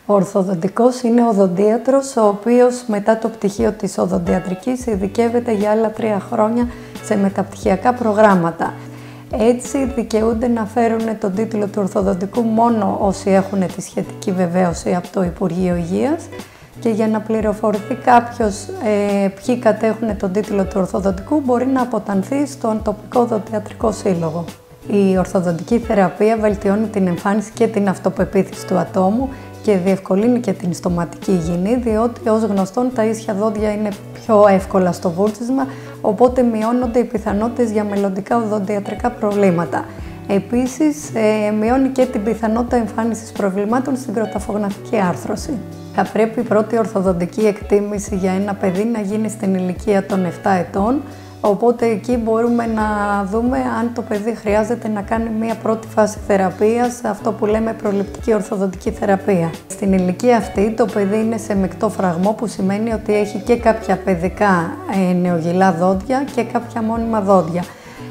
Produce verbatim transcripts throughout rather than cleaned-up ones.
Ο ορθοδοντικός είναι οδοντίατρος, ο οποίος μετά το πτυχίο της οδοντιατρικής ειδικεύεται για άλλα τρία χρόνια σε μεταπτυχιακά προγράμματα. Έτσι δικαιούνται να φέρουν τον τίτλο του ορθοδοντικού μόνο όσοι έχουν τη σχετική βεβαίωση από το Υπουργείο Υγείας, και για να πληροφορηθεί κάποιος ε, ποιοι κατέχουν τον τίτλο του ορθοδοντικού μπορεί να αποτανθεί στον τοπικό οδοντιατρικό σύλλογο. Η ορθοδοντική θεραπεία βελτιώνει την εμφάνιση και την αυτοπεποίθηση του ατόμου και διευκολύνει και την στοματική υγιεινή, διότι ως γνωστόν τα ίσια δόντια είναι πιο εύκολα στο βούρτσισμα, οπότε μειώνονται οι πιθανότητες για μελλοντικά οδοντιατρικά προβλήματα. Επίσης, ε, μειώνει και την πιθανότητα εμφάνισης προβλημάτων στην κροταφογναθική άρθρωση. Θα πρέπει η πρώτη ορθοδοντική εκτίμηση για ένα παιδί να γίνει στην ηλικία των επτά ετών, οπότε εκεί μπορούμε να δούμε αν το παιδί χρειάζεται να κάνει μία πρώτη φάση θεραπείας, αυτό που λέμε προληπτική ορθοδοντική θεραπεία. Στην ηλικία αυτή το παιδί είναι σε μεικτό φραγμό, που σημαίνει ότι έχει και κάποια παιδικά ε, νεογυλά δόντια και κάποια μόνιμα δόντια.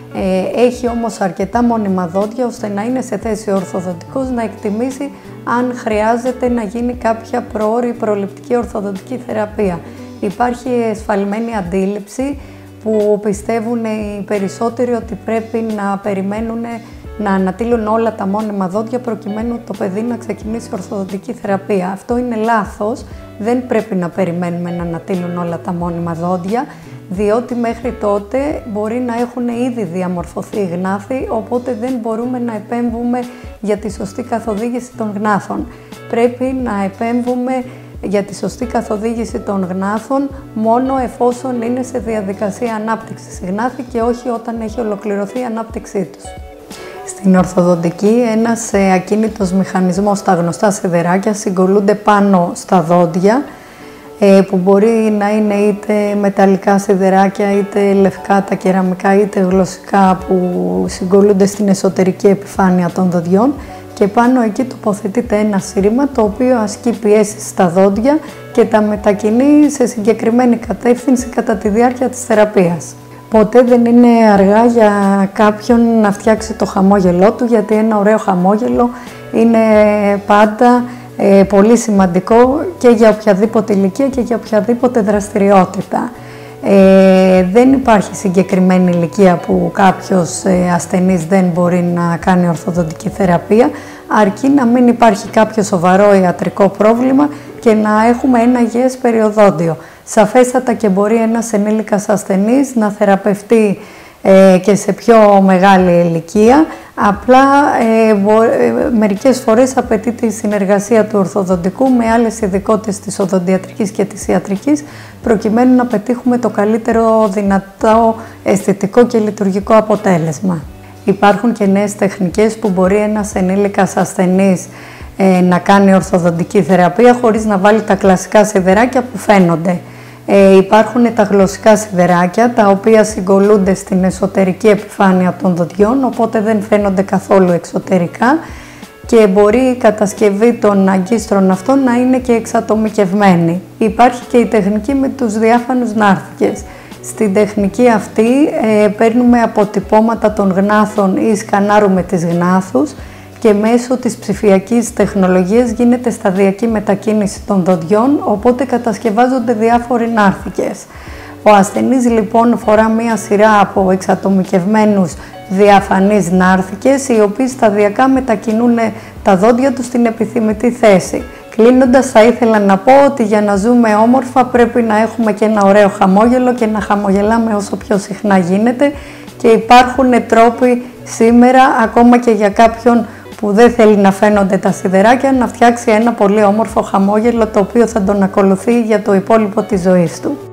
Ε, έχει όμως αρκετά μόνιμα δόντια ώστε να είναι σε θέση ο ορθοδοντικός να εκτιμήσει αν χρειάζεται να γίνει κάποια προώρη προληπτική ορθοδοντική θεραπεία. Υπάρχει εσφαλμένη αντίληψη που πιστεύουν οι περισσότεροι ότι πρέπει να περιμένουν να ανατείλουν όλα τα μόνιμα δόντια προκειμένου το παιδί να ξεκινήσει ορθοδοντική θεραπεία. Αυτό είναι λάθος, δεν πρέπει να περιμένουμε να ανατείλουν όλα τα μόνιμα δόντια, διότι μέχρι τότε μπορεί να έχουν ήδη διαμορφωθεί γνάθη, οπότε δεν μπορούμε να επέμβουμε για τη σωστή καθοδήγηση των γνάθων. Πρέπει να επέμβουμε για τη σωστή καθοδήγηση των γνάθων μόνο εφόσον είναι σε διαδικασία ανάπτυξης γνάθη και όχι όταν έχει ολοκληρωθεί η ανάπτυξή τους. Στην ορθοδοντική, ένας ακίνητος μηχανισμός, στα γνωστά σιδεράκια, συγκολούνται πάνω στα δόντια, που μπορεί να είναι είτε μεταλλικά σιδεράκια, είτε λευκά τα κεραμικά, είτε γλωσσικά, που συγκολούνται στην εσωτερική επιφάνεια των δοντιών, και πάνω εκεί τοποθετείται ένα σύρμα το οποίο ασκεί πιέσεις στα δόντια και τα μετακινεί σε συγκεκριμένη κατεύθυνση κατά τη διάρκεια της θεραπείας. Ποτέ δεν είναι αργά για κάποιον να φτιάξει το χαμόγελό του, γιατί ένα ωραίο χαμόγελο είναι πάντα ε, πολύ σημαντικό και για οποιαδήποτε ηλικία και για οποιαδήποτε δραστηριότητα. Ε, δεν υπάρχει συγκεκριμένη ηλικία που κάποιος ε, ασθενής δεν μπορεί να κάνει ορθοδοντική θεραπεία, αρκεί να μην υπάρχει κάποιο σοβαρό ιατρικό πρόβλημα και να έχουμε ένα υγιές περιοδόντιο. Σαφέστατα και μπορεί ένας ενήλικας ασθενής να θεραπευτεί ε, και σε πιο μεγάλη ηλικία, απλά ε, μπο, ε, μερικές φορές απαιτείται η συνεργασία του ορθοδοντικού με άλλες ειδικότητες της οδοντιατρικής και της ιατρικής, προκειμένου να πετύχουμε το καλύτερο δυνατό αισθητικό και λειτουργικό αποτέλεσμα. Υπάρχουν και νέες τεχνικές που μπορεί ένας ενήλικας ασθενής ε, να κάνει ορθοδοντική θεραπεία χωρίς να βάλει τα κλασικά σιδεράκια που φαίνονται. Ε, υπάρχουν τα γλωσσικά σιδεράκια, τα οποία συγκολούνται στην εσωτερική επιφάνεια των δοντιών, οπότε δεν φαίνονται καθόλου εξωτερικά, και μπορεί η κατασκευή των αγκίστρων αυτών να είναι και εξατομικευμένη. Υπάρχει και η τεχνική με τους διάφανους νάρθηκες. Στην τεχνική αυτή ε, παίρνουμε αποτυπώματα των γνάθων ή σκανάρουμε τις γνάθους και μέσω της ψηφιακής τεχνολογίας γίνεται σταδιακή μετακίνηση των δοντιών, οπότε κατασκευάζονται διάφοροι νάρθηκες. Ο ασθενής λοιπόν φορά μία σειρά από εξατομικευμένους διαφανείς νάρθηκες, οι οποίοι σταδιακά μετακινούν τα δόντια τους στην επιθυμητή θέση. Κλείνοντας, θα ήθελα να πω ότι για να ζούμε όμορφα πρέπει να έχουμε και ένα ωραίο χαμόγελο και να χαμογελάμε όσο πιο συχνά γίνεται, και υπάρχουν τρόποι σήμερα, ακόμα και για κάποιον που δεν θέλει να φαίνονται τα σιδεράκια, να φτιάξει ένα πολύ όμορφο χαμόγελο το οποίο θα τον ακολουθεί για το υπόλοιπο της ζωής του.